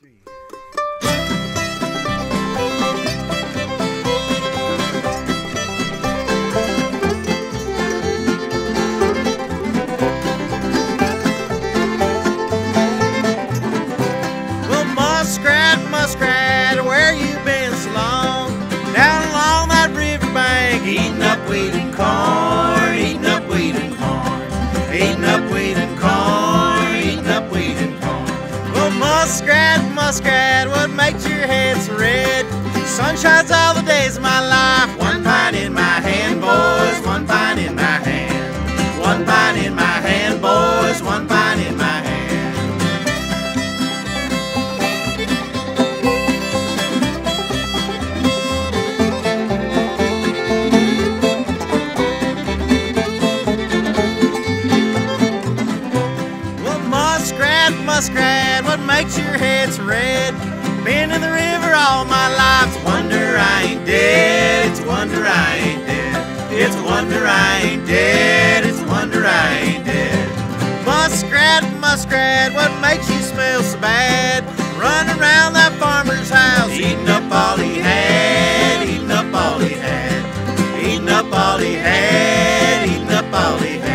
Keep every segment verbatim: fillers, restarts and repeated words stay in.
three. Well, Muskrat, Muskrat, where you been so long? Down along that riverbank, eating up wheat and corn, eating up wheat and corn, eating up wheat and corn, eating up wheat and corn. Well, Muskrat, Muskrat, what makes your head so red? Sun shines all the days of my life. One pint in my hand, boys, one pint in my hand. One pint in my hand, boys, one pint in my hand. Muskrat, what makes your head so red? Been in the river all my life. It's a wonder I ain't dead. It's a wonder I ain't dead. It's a wonder I ain't dead. It's a wonder I ain't dead. Muskrat, Muskrat, what makes you smell so bad? Running around that farmer's house, eating up all he had, eating up all he had, eating up all he had, eating up all he had.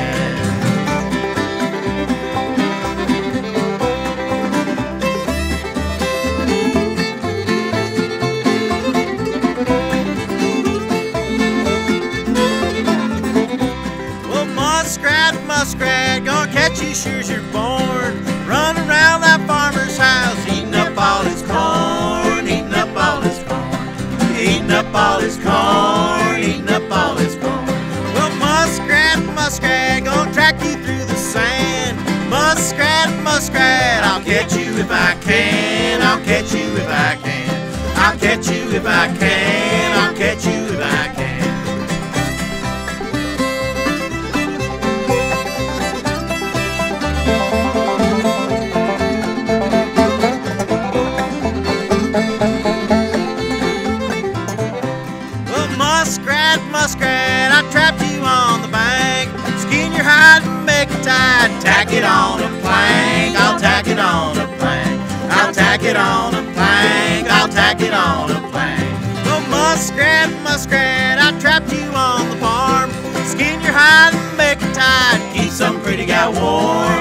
Muskrat, gonna catch you sure as you're born. Run around that farmer's house, eating up all his corn, eating up all his corn, eating up all his corn, eating up all his corn. Well, Muskrat, Muskrat, gonna track you through the sand. Muskrat, Muskrat, I'll catch you if I can. I'll catch you if I can. I'll catch you if I can. I'll catch you if I can. Muskrat, I trapped you on the bank. Skin your hide and make it tight. Tack it on a plank. I'll tack it on a plank. I'll tack it on a plank. I'll tack it on a plank. Well, Muskrat, Muskrat, I trapped you on the farm. Skin your hide and make it tight. Keep some pretty gal warm.